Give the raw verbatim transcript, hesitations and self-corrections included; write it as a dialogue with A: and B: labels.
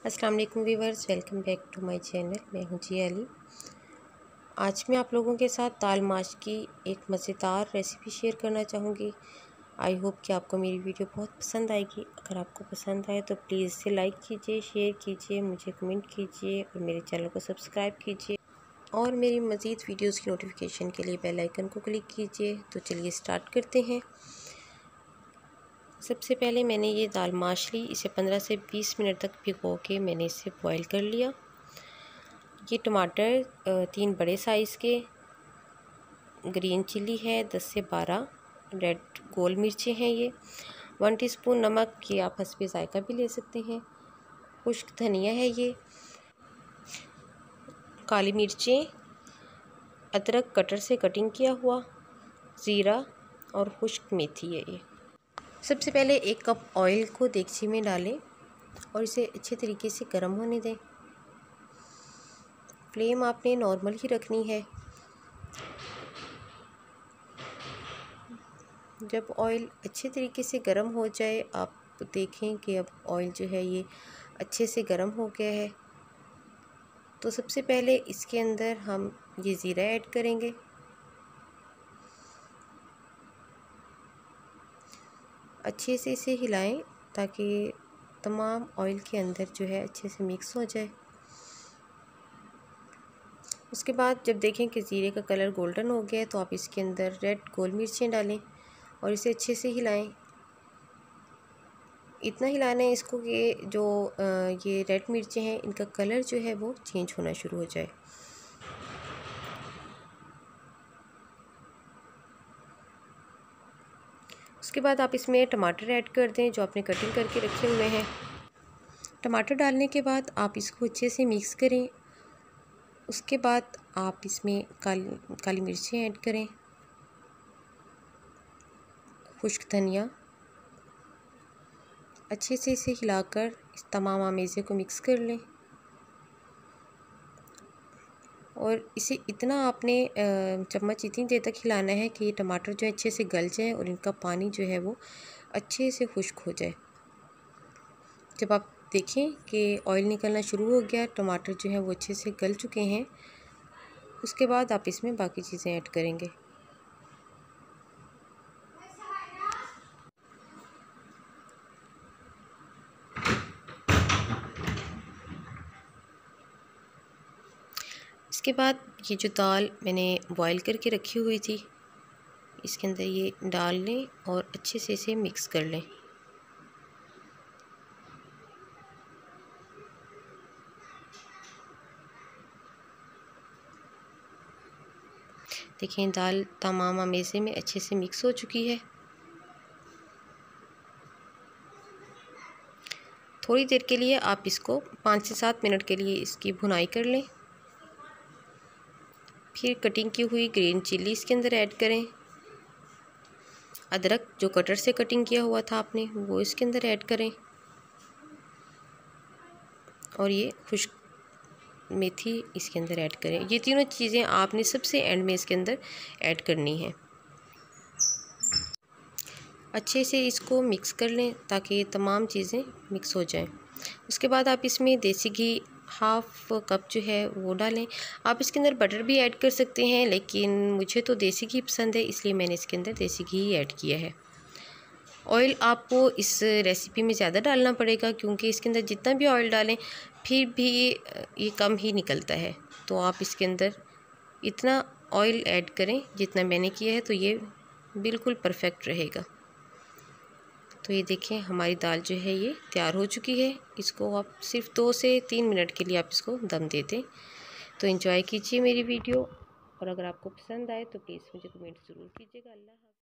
A: अस्सलाम वालेकुम viewers, welcome back to my channel. मैं हूं जी अली। आज मैं आप लोगों के साथ दाल माश की एक मज़ेदार रेसिपी शेयर करना चाहूँगी। आई होप कि आपको मेरी वीडियो बहुत पसंद आएगी। अगर आपको पसंद आए तो प्लीज़ इसे लाइक कीजिए, शेयर कीजिए, मुझे कमेंट कीजिए और मेरे चैनल को सब्सक्राइब कीजिए और मेरी मज़ीद वीडियोज़ की नोटिफिकेशन के लिए बेल आइकन को क्लिक कीजिए। तो चलिए स्टार्ट करते हैं। सबसे पहले मैंने ये दाल माश ली, इसे पंद्रह से बीस मिनट तक भिगो के मैंने इसे बॉईल कर लिया। ये टमाटर तीन बड़े साइज़ के, ग्रीन चिली है दस से बारह, रेड गोल मिर्चें हैं ये, वन टीस्पून नमक, ये आप हस्बे ज़ायका भी ले सकते हैं, खुश्क धनिया है ये, काली मिर्चें, अदरक कटर से कटिंग किया हुआ, ज़ीरा और खुश्क मेथी है ये। सबसे पहले एक कप ऑयल को देगची में डालें और इसे अच्छे तरीके से गर्म होने दें। फ्लेम आपने नॉर्मल ही रखनी है। जब ऑयल अच्छे तरीके से गर्म हो जाए, आप देखें कि अब ऑयल जो है ये अच्छे से गर्म हो गया है, तो सबसे पहले इसके अंदर हम ये ज़ीरा ऐड करेंगे। अच्छे से इसे हिलाएं ताकि तमाम ऑयल के अंदर जो है अच्छे से मिक्स हो जाए। उसके बाद जब देखें कि ज़ीरे का कलर गोल्डन हो गया है, तो आप इसके अंदर रेड गोल मिर्चें डालें और इसे अच्छे से हिलाएं। इतना हिलाना है इसको कि जो ये रेड मिर्चें हैं इनका कलर जो है वो चेंज होना शुरू हो जाए। उसके बाद आप इसमें टमाटर ऐड कर दें जो आपने कटिंग करके रखे हुए हैं। टमाटर डालने के बाद आप इसको अच्छे से मिक्स करें। उसके बाद आप इसमें काली काली मिर्चें ऐड करें, खुश्क धनिया, अच्छे से इसे हिलाकर इस तमाम आमेज़े को मिक्स कर लें और इसे इतना आपने चम्मच इतनी देर तक हिलाना है कि ये टमाटर जो है अच्छे से गल जाए और इनका पानी जो है वो अच्छे से खुश्क हो जाए। जब आप देखें कि ऑयल निकलना शुरू हो गया, टमाटर जो है वो अच्छे से गल चुके हैं, उसके बाद आप इसमें बाकी चीज़ें ऐड करेंगे। इसके बाद ये जो दाल मैंने बॉईल करके रखी हुई थी, इसके अंदर ये डाल लें और अच्छे से इसे मिक्स कर लें। देखें दाल तमाम अमेज़े में अच्छे से मिक्स हो चुकी है। थोड़ी देर के लिए आप इसको पाँच से सात मिनट के लिए इसकी भुनाई कर लें। फिर कटिंग की हुई ग्रीन चिली इसके अंदर ऐड करें। अदरक जो कटर से कटिंग किया हुआ था आपने, वो इसके अंदर ऐड करें और ये खुश्क मेथी इसके अंदर ऐड करें। ये तीनों चीज़ें आपने सबसे एंड में इसके अंदर ऐड करनी है। अच्छे से इसको मिक्स कर लें ताकि ये तमाम चीज़ें मिक्स हो जाएं। उसके बाद आप इसमें देसी घी हाफ़ कप जो है वो डालें। आप इसके अंदर बटर भी ऐड कर सकते हैं, लेकिन मुझे तो देसी घी पसंद है, इसलिए मैंने इसके अंदर देसी घी ही ऐड किया है। ऑयल आपको इस रेसिपी में ज़्यादा डालना पड़ेगा क्योंकि इसके अंदर जितना भी ऑयल डालें फिर भी ये कम ही निकलता है। तो आप इसके अंदर इतना ऑयल ऐड करें जितना मैंने किया है, तो ये बिल्कुल परफेक्ट रहेगा। तो ये देखें हमारी दाल जो है ये तैयार हो चुकी है। इसको आप सिर्फ दो से तीन मिनट के लिए आप इसको दम दे दें। तो एंजॉय कीजिए मेरी वीडियो और अगर आपको पसंद आए तो प्लीज़ मुझे कमेंट ज़रूर कीजिएगा। अल्लाह हाफ़िज़।